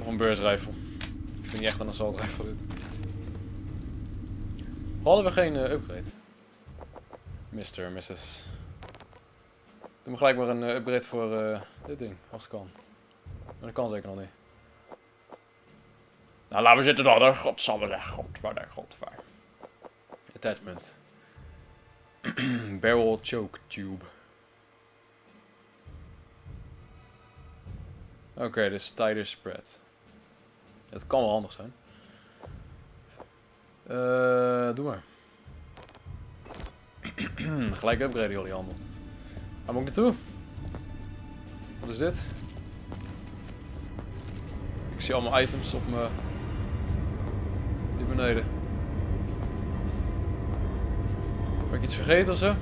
een burst rifle. Ik vind niet echt een assault rifle dit. Hadden we geen upgrade? Mr. Mrs. Doe me gelijk maar een upgrade voor dit ding, als het kan. Maar dat kan zeker nog niet. Nou, laten we zitten dan. Godsamme zeg. Godvaar. Attachment. Barrel choke tube. Oké, dus tighter spread. Het kan wel handig zijn. Doe maar. Gelijk upgraden jullie handel. Waar moet ik naartoe? Wat is dit? Ik zie allemaal items op me. Hier beneden. Ben ik iets vergeten of zo?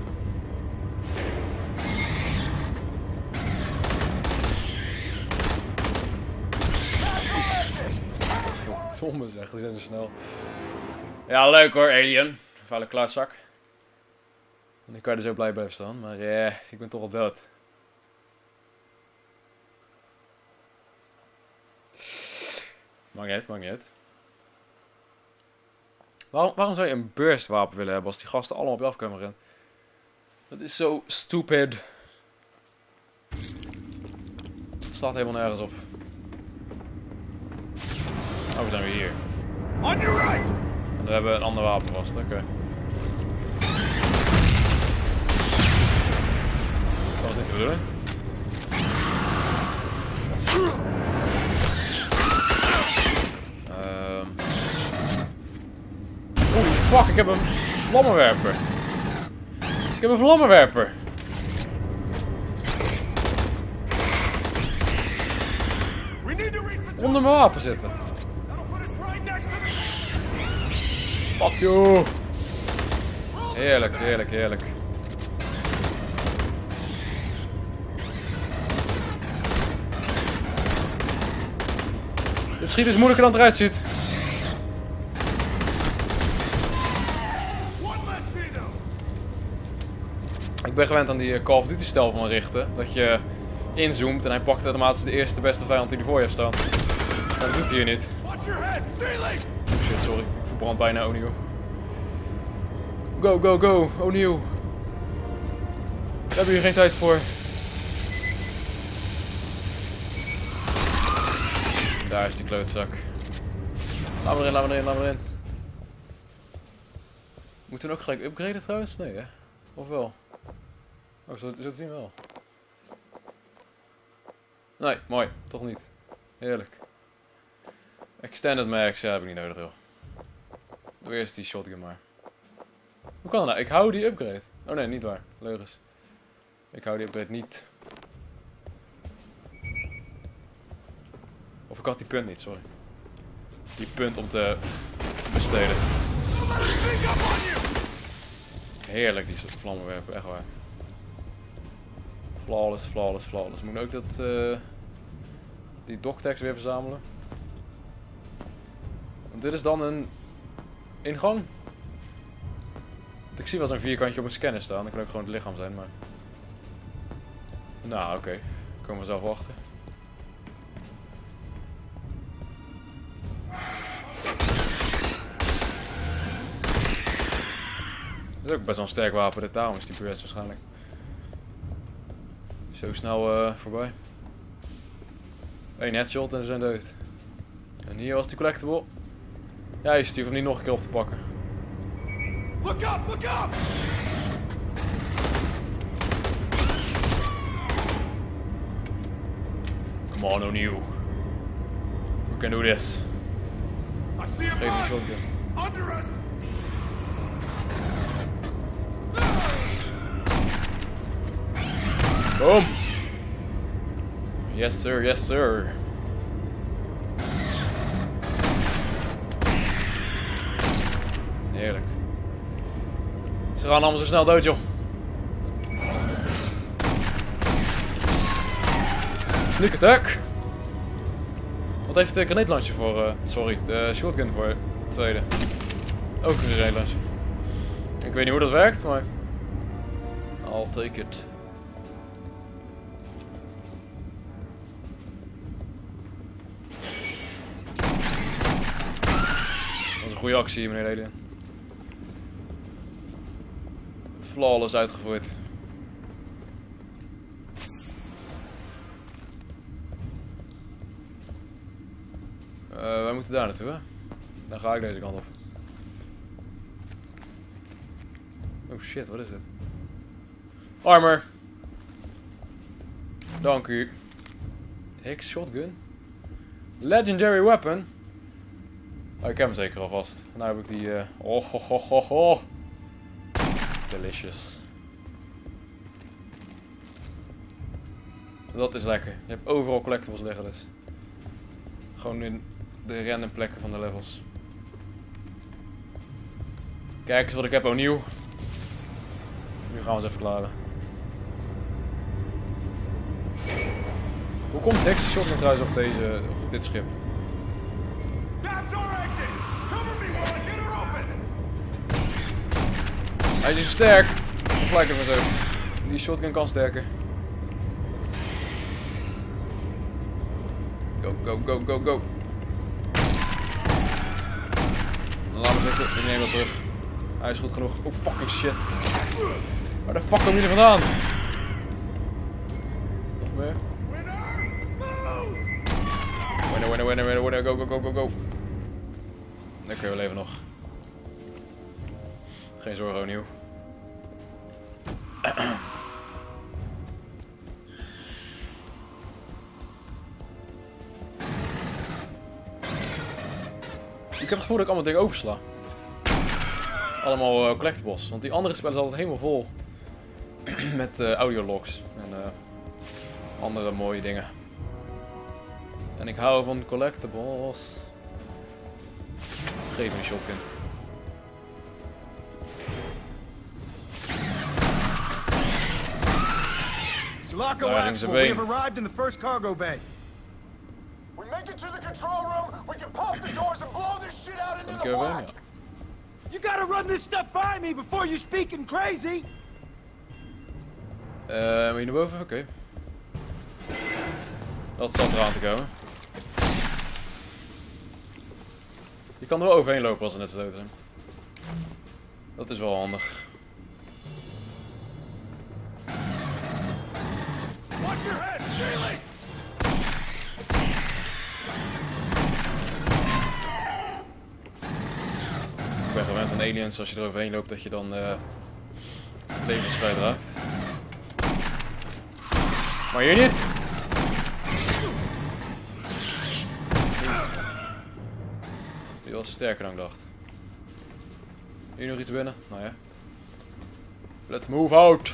Domme zeg, die zijn er snel. Ja, leuk hoor, alien. Vuile klaarzak. En nu kan je er zo blij blijven staan, maar ik ben toch al dood. Maakt niet uit. Waarom zou je een burstwapen willen hebben als die gasten allemaal op je af kunnen rennen? Dat is zo stupid. Het slaat helemaal nergens op. Oh, we zijn weer hier. On your right. En we hebben een ander wapen vast, oké. Dat was niet de bedoeling. Holy fuck, ik heb een vlammenwerper. Ik heb een vlammenwerper. Onder mijn wapen zitten. Fuck you. Heerlijk, heerlijk, heerlijk. Dit schieten is moeilijker dan het eruit ziet. Ik ben gewend aan die Call of Duty stijl van richten. Dat je inzoomt en hij pakt automatisch de eerste beste vijand die hij voor je heeft staan. Maar dat doet hij hier niet. Oh shit, sorry. Ik verbrand bijna O'Neill. Go, go, go, O'Neill. Daar hebben we hier geen tijd voor. Daar is die klootzak. Laat maar in, laat maar in, laat maar in. Moeten we ook gelijk upgraden trouwens? Nee hè? Of wel? Oh, zo het zien wel. Nee, mooi. Toch niet. Heerlijk. Extended max, ja, heb ik niet nodig joh. Doe eerst die shotgun maar. Hoe kan dat nou? Ik hou die upgrade. Oh nee, niet waar. Leugens. Ik hou die upgrade niet. Of ik had die punt niet, sorry. Die punt om te besteden. Heerlijk die vlammenwerper, echt waar. Flawless, flawless, flawless. Moet ook dat, die doctags weer verzamelen. Want dit is dan een ingang. Ik zie wel zo'n vierkantje op een scanner staan. Dat kan ook gewoon het lichaam zijn, maar... Nou, oké. Komen we zelf wachten. Dat is ook best wel een sterk wapen, dit daarom is die burst waarschijnlijk. Zo snel voorbij. Eén headshot en ze zijn dood. En hier was die collectible. Ja, je hoeft hem niet nog een keer op te pakken. Look up, look up! Come on, O'Neill. We can do this. I see a Geef die mine! shotgun. Under us! Boom! Yes sir, yes sir. Heerlijk. Ze gaan allemaal zo snel dood, joh. Sneak attack. Wat heeft de grenade launcher voor? Sorry, de shotgun voor de tweede. Ook een grenade launcher. Ik weet niet hoe dat werkt, maar... I'll take it. een goede actie, meneer Alien. Flawless uitgevoerd. Wij moeten daar naartoe, hè? Dan ga ik deze kant op. Oh shit, wat is dit? Armor! Dank u. Hicks shotgun. Legendary weapon. Oh, ik heb hem zeker alvast. Nu heb ik die... Oh, ho, ho, ho, ho. Delicious. Dat is lekker. Je hebt overal collectibles liggen dus. Gewoon in de random plekken van de levels. Kijk eens wat ik heb opnieuw. Nu gaan we eens even klaren. Hoe komt Hicks shotgun trouwens op dit schip? That's our exit! Cover me while I get her open! Hij is niet zo sterk. Of lijkt het maar zo. Die shotgun kan sterker. Go, go, go, go, go. Laat me zitten, ik neem dat terug. Hij is goed genoeg. Oh fucking shit. Waar de fuck komen jullie vandaan? Nog meer? Winner, go, go, go, go, go. Oké, we leven nog. Geen zorgen, opnieuw. Ik heb het gevoel dat ik allemaal dingen oversla. Allemaal collectibles. Want die andere spellen zijn altijd helemaal vol. Met audiologs. En andere mooie dingen. En ik hou van collectibles. Geef me een shotgun. Sulaco Axel, we have arrived in the first cargo bay. We make it to the control room, we can pop the doors and blow this shit out into the black! You gotta run this stuff by me before you speaking crazy! Moet je naar boven? Oké. Dat zal eraan te komen. Je kan er wel overheen lopen als ze net zo dood zijn. Dat is wel handig. Watch your head, Shaylee! Ik ben gewend aan aliens, als je er overheen loopt dat je dan levensvrij raakt. Maar hier niet! Die was sterker dan ik dacht. Hier nog iets binnen? Nou ja. Let's move out!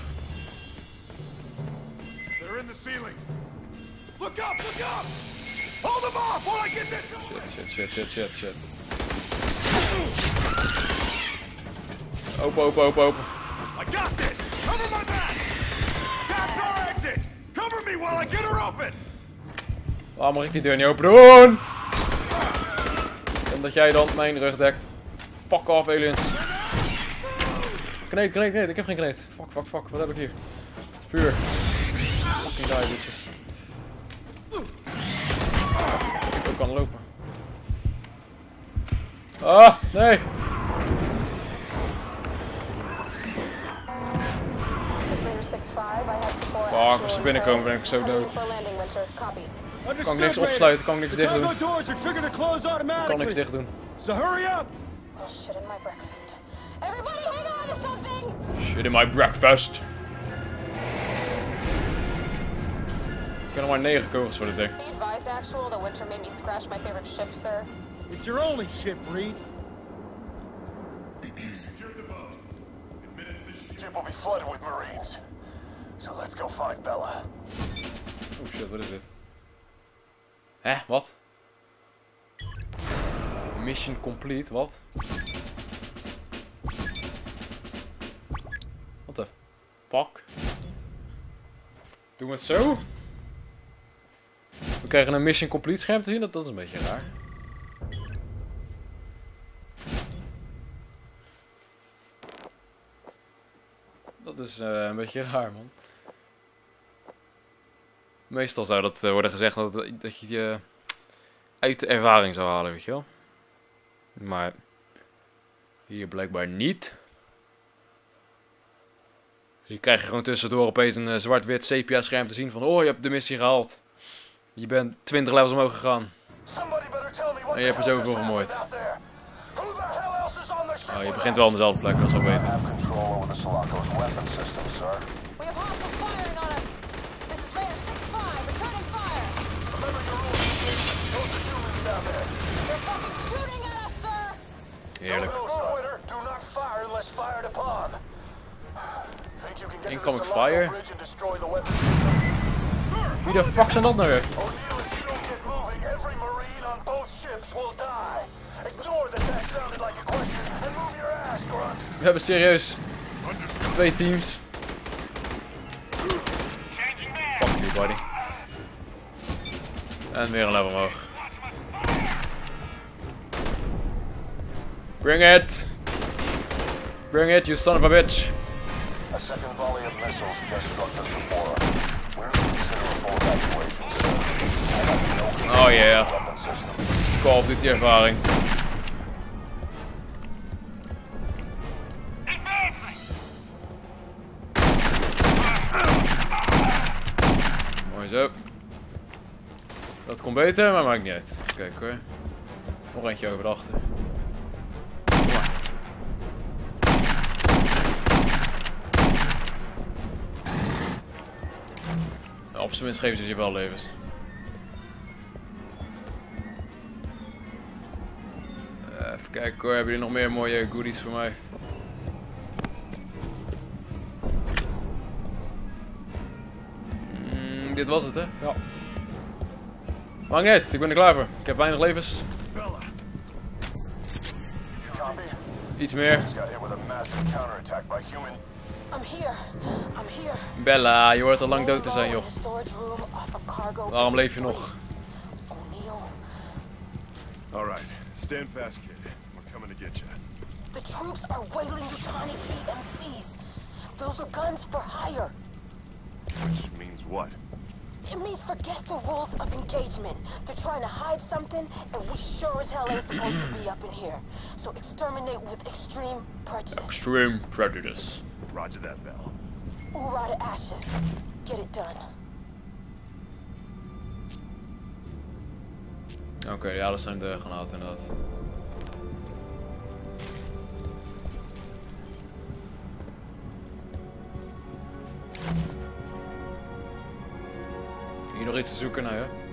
They're in the ceiling! Look up, look up! Hold them off while I get this! Shit. Open, open, open, open. I got this! Cover my back! That's our exit! Cover me while I get her open! Waarom mag ik die deur niet open doen? Omdat jij dan mijn rug dekt. Fuck off, aliens. Kneed. Ik heb geen kneed. Fuck. Wat heb ik hier? Vuur. Fucking die, bitches. Ik kan lopen. Ah, nee. Fuck, als ze binnenkomen ben ik zo dood. Kan ik niks opsluiten, kan ik niks dicht doen. Kan niks dicht doen. So hurry up! Oh, shit in my breakfast. Everybody hang on to something! Shit in my breakfast. Ik heb nog maar 9 kogels voor dit ding. Be advised, Actual, that Winter made me scratch my favorite ship, sir. It's your only ship, Reed. The ship will be flooded with Marines. So let's go find Bella. Oh shit, wat is dit? Hè, wat? Mission complete, wat? What the fuck? Doen we het zo? We krijgen een mission complete scherm te zien, dat is een beetje raar. Dat is een beetje raar, man. Meestal zou dat worden gezegd dat je uit de ervaring zou halen, weet je wel. Maar Hier blijkbaar niet. Hier krijg je gewoon tussendoor opeens een zwart-wit sepia scherm te zien van... Oh, je hebt de missie gehaald. Je bent 20 levels omhoog gegaan. En je hebt er zoveel vermoord. Oh, je begint wel aan dezelfde plek, dat is wel beter. We have hostiles firing on us. This is Raider 6-5, returning fire. They're fucking shooting at us, sir. Heerlijk. Do not fire unless fired upon. Think you can get to the Incoming Sulaco fire. bridge and destroy the weapon system? Wie de fuck zijn dat nou weer? O'Neill, if you don't get moving, every Marine on both ships will die. Ignore that sounded like a question and move your ass, grunt. We hebben serieus 2 teams. Fuck you, buddy. En weer een level omhoog. Bring it! Bring it, you son of a bitch! A second volley of missiles just struck the Sephora. We're to consider a full evacuation soon. I have no control Oh yeah. of the weapon system. Call of Duty ervaring. Mooi zo. Dat komt beter, maar maakt niet uit. Kijk hoor. Nog eentje over de achter. Kom maar. Nou, op zijn minst geven ze je wel levens. Even kijken hoor, hebben jullie nog meer mooie goodies voor mij? Dit was het hè? Ja. Maakt niet uit, ik ben er klaar voor. Ik heb weinig levens. Copy. Iets meer. Just got hit with a massive counterattack by human. I'm here. I'm here. Bella, je hoort al lang dood te zijn joh. In a storage room off a cargo Waarom leef je bay nog? 3. O'Neill. All right. Stand fast, kid. We're coming to get you. The troops are whaling Utani PMCs. Those are guns for hire. Which means what? It means forget the rules of engagement. They're trying to hide something, and we sure as hell ain't supposed to be up in here. So exterminate with extreme prejudice. Extreme prejudice. Roger that, Bell. Oorah to ashes. Get it done. Oké, ja, dat zijn de granaten inderdaad. Hier nog iets te zoeken, nou ja.